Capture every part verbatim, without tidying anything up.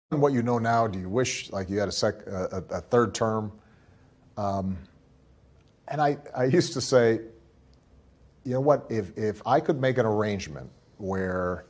What you know now, do you wish like you had a sec a, a third term? Um, and I, I used to say, you know what, if, if I could make an arrangement where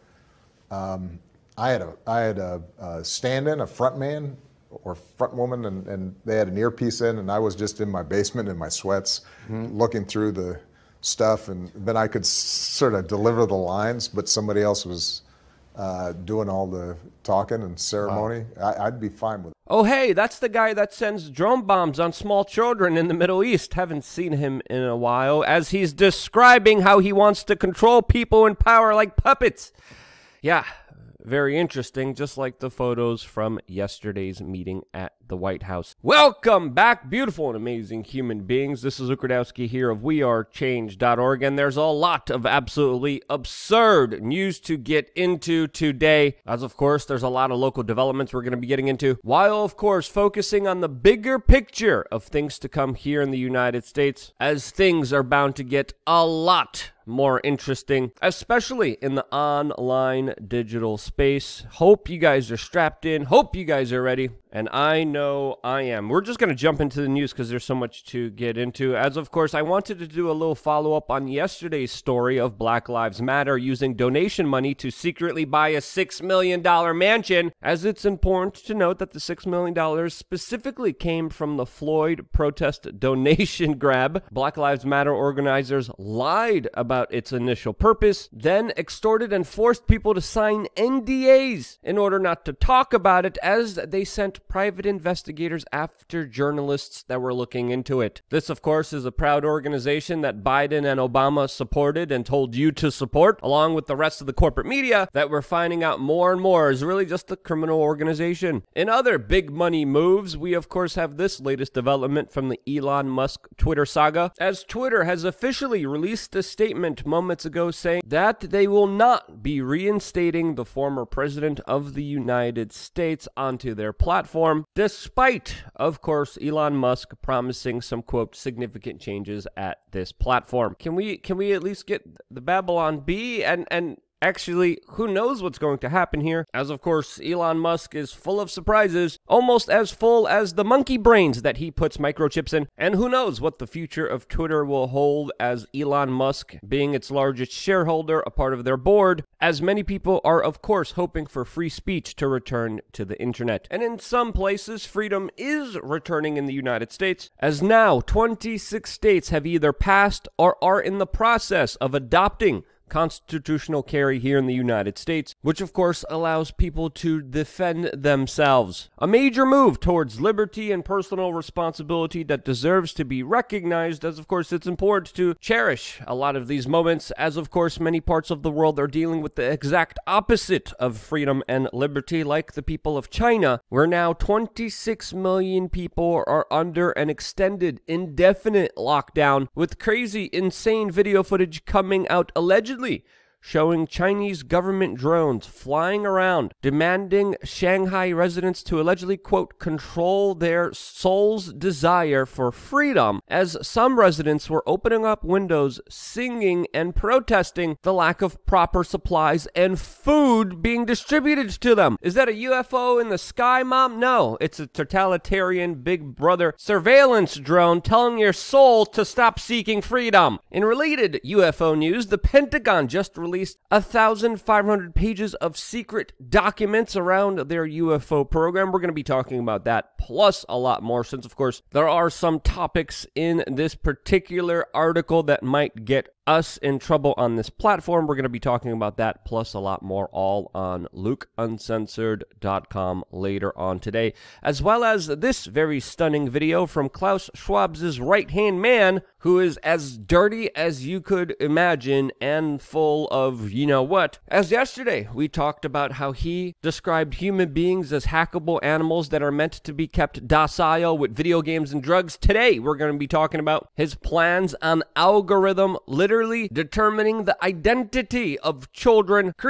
um, I had a I had a, a stand-in, a front man or front woman, and, and they had an earpiece in, and I was just in my basement in my sweats, mm-hmm. looking through the stuff, and then I could s- sort of deliver the lines, but somebody else was Uh, doing all the talking and ceremony. Wow. I, I'd be fine with it. Oh, hey, that's the guy that sends drone bombs on small children in the Middle East. Haven't seen him in a while, as he's describing how he wants to control people in power like puppets. Yeah, very interesting, just like the photos from yesterday's meeting at the White House. Welcome back, beautiful and amazing human beings. This is Luke Rudkowski here of we are change dot org, and there's a lot of absolutely absurd news to get into today. As of course, there's a lot of local developments we're going to be getting into, while of course focusing on the bigger picture of things to come here in the United States, as things are bound to get a lot more interesting, especially in the online digital space. Hope you guys are strapped in. Hope you guys are ready. And I know I am. We're just going to jump into the news because there's so much to get into. As of course, I wanted to do a little follow-up on yesterday's story of Black Lives Matter using donation money to secretly buy a six million dollars mansion, as it's important to note that the six million dollars specifically came from the Floyd protest donation grab. Black Lives Matter organizers lied about its initial purpose, then extorted and forced people to sign N D As in order not to talk about it, as they sent private investigators after journalists that were looking into it. This, of course, is a proud organization that Biden and Obama supported and told you to support, along with the rest of the corporate media that we're finding out more and more is really just a criminal organization. In other big money moves, we of course have this latest development from the Elon Musk Twitter saga, as Twitter has officially released a statement moments ago saying that they will not be reinstating the former president of the United States onto their platform. Platform, despite, of course, Elon Musk promising some, quote, significant changes at this platform. Can we can we at least get the Babylon Bee and and Actually, who knows what's going to happen here, as of course Elon Musk is full of surprises, almost as full as the monkey brains that he puts microchips in, and who knows what the future of Twitter will hold, as Elon Musk being its largest shareholder, a part of their board, as many people are of course hoping for free speech to return to the internet. And in some places, freedom is returning in the United States, as now twenty-six states have either passed or are in the process of adopting constitutional carry here in the United States, which of course allows people to defend themselves. A major move towards liberty and personal responsibility that deserves to be recognized, as of course it's important to cherish a lot of these moments, as of course many parts of the world are dealing with the exact opposite of freedom and liberty, like the people of China, where now twenty-six million people are under an extended, indefinite lockdown, with crazy, insane video footage coming out allegedly showing Chinese government drones flying around, demanding Shanghai residents to allegedly, quote, control their soul's desire for freedom, as some residents were opening up windows, singing and protesting the lack of proper supplies and food being distributed to them. Is that a U F O in the sky, Mom? No, it's a totalitarian Big Brother surveillance drone telling your soul to stop seeking freedom. In related U F O news, the Pentagon just released released one thousand five hundred pages of secret documents around their U F O program. We're going to be talking about that, plus a lot more, since, of course, there are some topics in this particular article that might get us in trouble on this platform. We're going to be talking about that, plus a lot more, all on Luke Uncensored dot com later on today, as well as this very stunning video from Klaus Schwab's right-hand man, who is as dirty as you could imagine and full of you-know-what. As yesterday, we talked about how he described human beings as hackable animals that are meant to be kept docile with video games and drugs. Today, we're going to be talking about his plans on algorithm literally determining the identity of children. Creepy,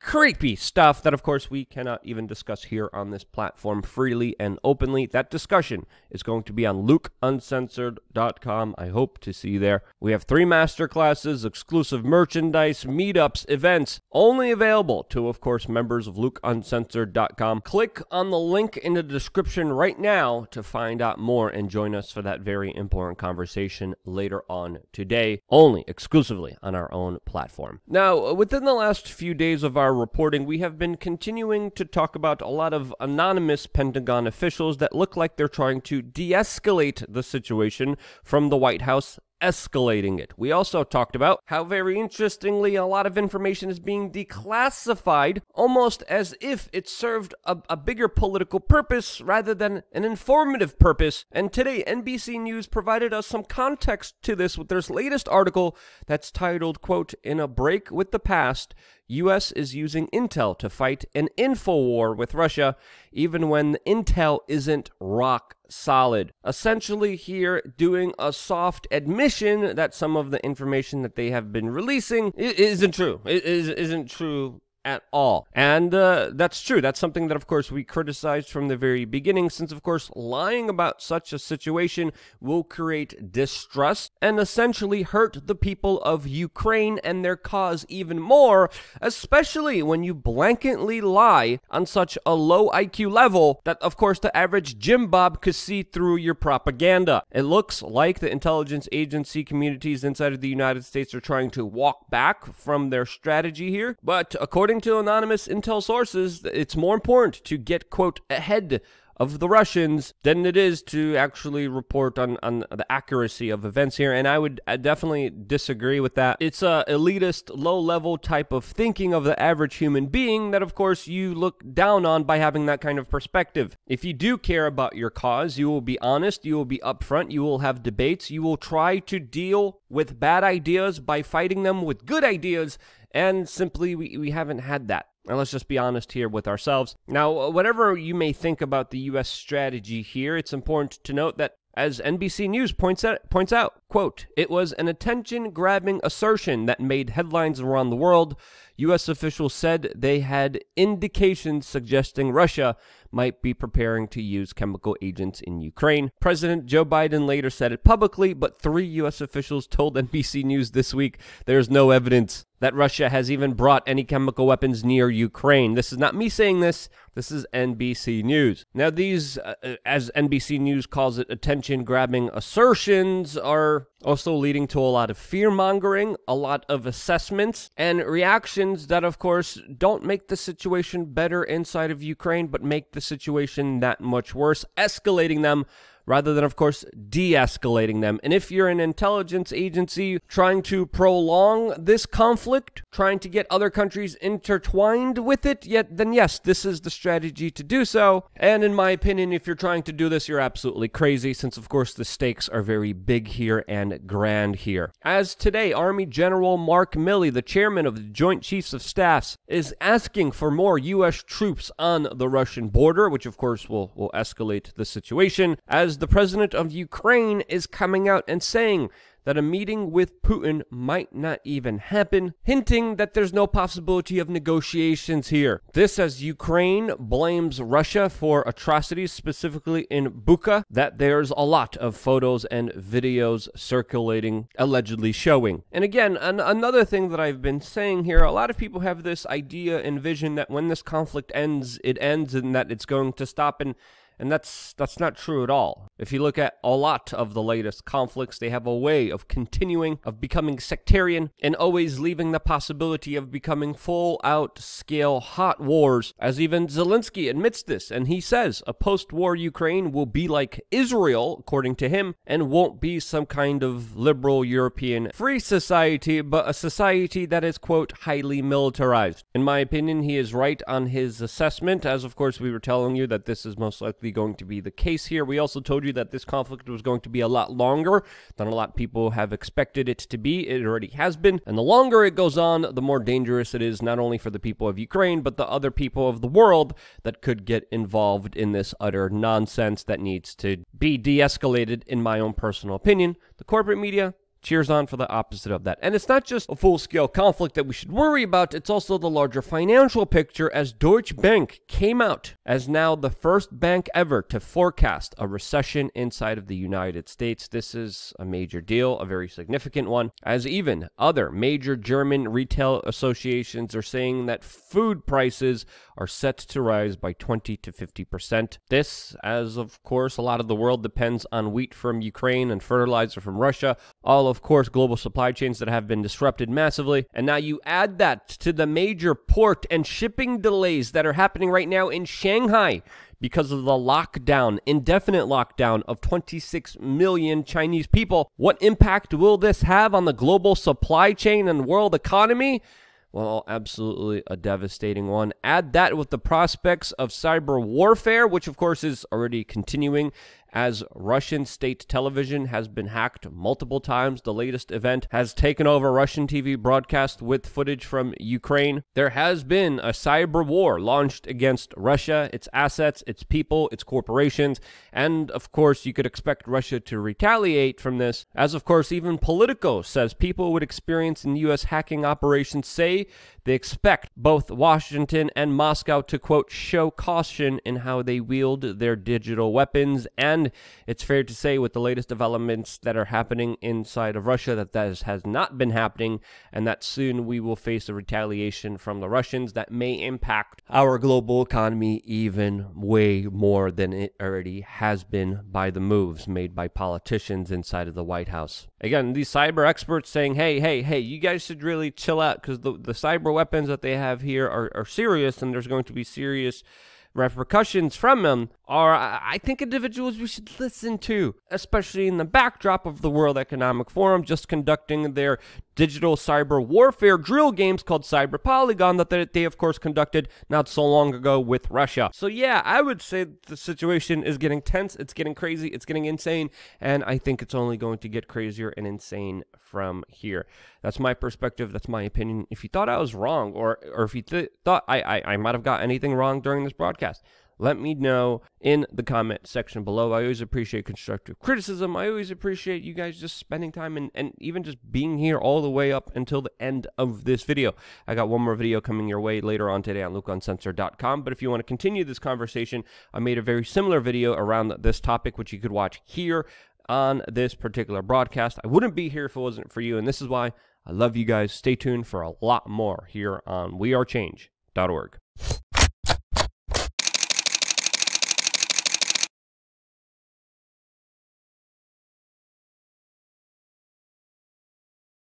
creepy stuff that, of course, we cannot even discuss here on this platform freely and openly. That discussion is going to be on luke uncensored dot com. I hope to see you there. We have three masterclasses, exclusive merchandise, meetups, events, only available to, of course, members of luke uncensored dot com. Click on the link in the description right now to find out more and join us for that very important conversation later on today, only exclusively on our own platform. Now, within the last few days of our reporting, we have been continuing to talk about a lot of anonymous Pentagon officials that look like they're trying to de-escalate the situation from the White House escalating it. We also talked about how, very interestingly, a lot of information is being declassified almost as if it served a, a bigger political purpose rather than an informative purpose. And today, N B C News provided us some context to this with their latest article that's titled, quote, "In a Break with the Past, U S is using intel to fight an info war with Russia, even when the intel isn't rock solid." Essentially here doing a soft admission that some of the information that they have been releasing isn't true. It isn't true at all. And uh, that's true. That's something that, of course, we criticized from the very beginning, since, of course, lying about such a situation will create distrust and essentially hurt the people of Ukraine and their cause even more, especially when you blanketly lie on such a low I Q level that, of course, the average Jim Bob could see through your propaganda. It looks like the intelligence agency communities inside of the United States are trying to walk back from their strategy here, but according According to anonymous intel sources, it's more important to get, quote, ahead of the Russians than it is to actually report on, on the accuracy of events here, and I would I definitely disagree with that. It's a elitist, low-level type of thinking of the average human being that, of course, you look down on by having that kind of perspective. If you do care about your cause, you will be honest, you will be upfront, you will have debates, you will try to deal with bad ideas by fighting them with good ideas, and simply, we, we haven't had that. And let's just be honest here with ourselves. Now, whatever you may think about the U S strategy here, it's important to note that, as N B C News points out, points out, quote, "It was an attention-grabbing assertion that made headlines around the world. U S officials said they had indications suggesting Russia might be preparing to use chemical agents in Ukraine. President Joe Biden later said it publicly, but three U S officials told N B C News this week there's no evidence that Russia has even brought any chemical weapons near Ukraine. This is not me saying this. This is N B C News. Now, these, uh, as N B C News calls it, attention-grabbing assertions are also leading to a lot of fear-mongering, a lot of assessments, and reactions that, of course, don't make the situation better inside of Ukraine, but make the situation that much worse, escalating them rather than, of course, de-escalating them. And if you're an intelligence agency trying to prolong this conflict, trying to get other countries intertwined with it, yet then yes, this is the strategy to do so. And in my opinion, if you're trying to do this, you're absolutely crazy, since, of course, the stakes are very big here and grand here. As today, Army General Mark Milley, the chairman of the Joint Chiefs of Staffs, is asking for more U S troops on the Russian border, which, of course, will, will escalate the situation, as the president of Ukraine is coming out and saying that a meeting with Putin might not even happen, hinting that there's no possibility of negotiations here. This as Ukraine blames Russia for atrocities, specifically in Bucha, that there's a lot of photos and videos circulating, allegedly showing. And again, an- another thing that I've been saying here, a lot of people have this idea and vision that when this conflict ends, it ends and that it's going to stop, and And that's that's not true at all. If you look at a lot of the latest conflicts, they have a way of continuing, of becoming sectarian, and always leaving the possibility of becoming full-out scale hot wars, as even Zelensky admits this, and he says a post-war Ukraine will be like Israel, according to him, and won't be some kind of liberal European free society, but a society that is, quote, highly militarized. In my opinion, he is right on his assessment, as of course we were telling you that this is most likely going to be the case here. We also told you that this conflict was going to be a lot longer than a lot of people have expected it to be. It already has been. And the longer it goes on, the more dangerous it is, not only for the people of Ukraine, but the other people of the world that could get involved in this utter nonsense that needs to be de-escalated, in my own personal opinion. The corporate media, cheers on for the opposite of that. And it's not just a full-scale conflict that we should worry about, it's also the larger financial picture, as Deutsche Bank came out as now the first bank ever to forecast a recession inside of the United States. This is a major deal, a very significant one, as even other major German retail associations are saying that food prices are set to rise by twenty to fifty percent. This, as of course a lot of the world depends on wheat from Ukraine and fertilizer from Russia, all of course global supply chains that have been disrupted massively. And now you add that to the major port and shipping delays that are happening right now in Shanghai because of the lockdown, indefinite lockdown of twenty-six million Chinese people. What impact will this have on the global supply chain and world economy? Well, absolutely a devastating one. Add that with the prospects of cyber warfare, which of course is already continuing, as Russian state television has been hacked multiple times. The latest event has taken over Russian T V broadcast with footage from Ukraine. There has been a cyber war launched against Russia, its assets, its people, its corporations, and of course you could expect Russia to retaliate from this, as of course even Politico says people would experience in U S hacking operations say they expect both Washington and Moscow to, quote, show caution in how they wield their digital weapons. And it's fair to say with the latest developments that are happening inside of Russia that that has not been happening, and that soon we will face a retaliation from the Russians that may impact our global economy even way more than it already has been by the moves made by politicians inside of the White House. Again, these cyber experts saying, hey, hey, hey, you guys should really chill out because the, the cyber weapons that they have here are, are serious, and there's going to be serious repercussions from them, are, I think, individuals we should listen to, especially in the backdrop of the World Economic Forum just conducting their digital cyber warfare drill games called Cyber Polygon that they, they of course conducted not so long ago with Russia. So yeah, I would say the situation is getting tense, it's getting crazy, it's getting insane, and I think it's only going to get crazier and insane from here. That's my perspective, that's my opinion. If you thought I was wrong, or or if you th- thought I, I, I might have got anything wrong during this broadcast, let me know in the comment section below. I always appreciate constructive criticism. I always appreciate you guys just spending time and, and even just being here all the way up until the end of this video. I got one more video coming your way later on today on Luke Uncensored dot com. But if you want to continue this conversation, I made a very similar video around this topic, which you could watch here on this particular broadcast. I wouldn't be here if it wasn't for you, and this is why I love you guys. Stay tuned for a lot more here on we are change dot org.